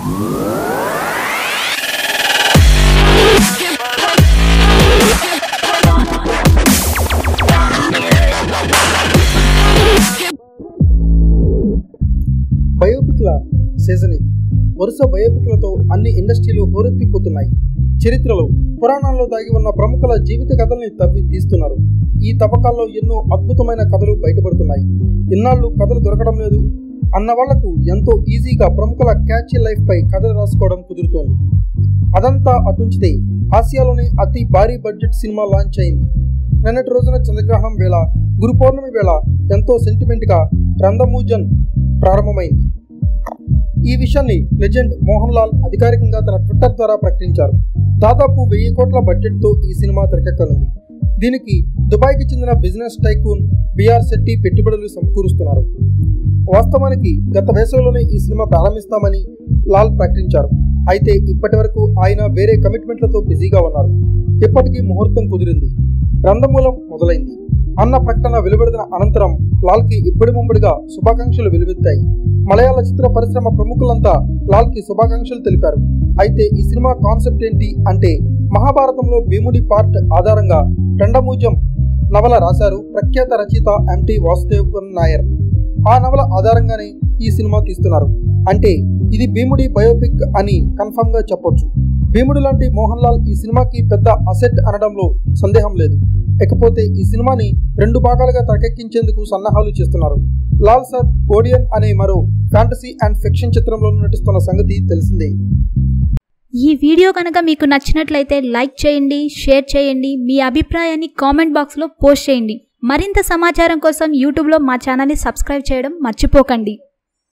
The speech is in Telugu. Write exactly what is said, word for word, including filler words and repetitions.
బయోపిక్ల సీజన్ ఇది. వరుస బయోపిక్లతో అన్ని ఇండస్ట్రీలు హోరెత్తిపోతున్నాయి. చరిత్రలో పురాణాల్లో దాగి ఉన్న ప్రముఖుల జీవిత కథల్ని తవ్వి తీస్తున్నారు. ఈ తవ్వకాల్లో ఎన్నో అద్భుతమైన కథలు బయటపడుతున్నాయి. ఇన్నాళ్ళు కథలు దొరకడం లేదు అన్న వాళ్లకు ఎంతో ఈజీగా ప్రముఖుల క్యాచీ లైఫ్ పై కథలు రాసుకోవడం కుదురుతోంది. అదంతా అటుంచితే ఆసియాలోనే అతి భారీ బడ్జెట్ సినిమా లాంచ్ అయింది. నిన్నటి రోజున చంద్రగ్రహణం వేళ, గురు పౌర్ణమి వేళ ఎంతో సెంటిమెంట్గా రందమూజన్ ప్రారంభమైంది. ఈ విషయాన్ని లెజెండ్ మోహన్ లాల్ అధికారికంగా తన ట్విట్టర్ ద్వారా ప్రకటించారు. దాదాపు వెయ్యి కోట్ల బడ్జెట్తో ఈ సినిమా తెరకెక్కనుంది. దీనికి దుబాయ్కి చెందిన బిజినెస్ టైకూన్ బిఆర్ శెట్టి పెట్టుబడులు సమకూరుస్తున్నారు. వాస్తవానికి గత వేసవిలోనే ఈ సినిమా ప్రారంభిస్తామని లాల్ ప్రకటించారు. అయితే ఇప్పటి వరకు ఆయన వేరే కమిట్మెంట్లతో బిజీగా ఉన్నారు. ఇప్పటికీ ముహూర్తం కుదిరింది, రందమూలం మొదలైంది అన్న ప్రకటన వెలువడిన అనంతరం లాల్కి ఇప్పటి ముంబడిగా శుభాకాంక్షలు వెలువెత్తాయి. మలయాళ చిత్ర పరిశ్రమ ప్రముఖులంతా లాల్కి శుభాకాంక్షలు తెలిపారు. అయితే ఈ సినిమా కాన్సెప్ట్ ఏంటి అంటే, మహాభారతంలో భీముడి పార్ట్ ఆధారంగా రండమూజం నవల రాశారు ప్రఖ్యాత రచయిత ఎంటి వాసుదేవన్ నాయర్. ఆ నవల ఆధారంగానే ఈ సినిమా తీస్తున్నారు. అంటే ఇది భీముడి బయోపిక్ అని కన్ఫర్మ్ గా చెప్పొచ్చు. భీముడు లాంటి మోహన్ లాల్ ఈ సినిమాకి పెద్ద అసెట్ అనడంలో సందేహం లేదు. ఇకపోతే ఈ సినిమాని రెండు భాగాలుగా తెరకెక్కించేందుకు సన్నాహాలు చేస్తున్నారు. లాల్ సర్ ఓడియన్ అనే మరో ఫ్యాంటసీ అండ్ ఫిక్షన్ చిత్రంలోనూ నటిస్తున్న సంగతి తెలిసిందే. ఈ వీడియో కనుక మీకు నచ్చినట్లయితే లైక్ చేయండి, షేర్ చేయండి, మీ అభిప్రాయాన్ని కామెంట్ బాక్స్లో పోస్ట్ చేయండి. మరింత సమాచారం కోసం యూట్యూబ్లో మా ఛానల్ని సబ్స్క్రైబ్ చేయడం మర్చిపోకండి.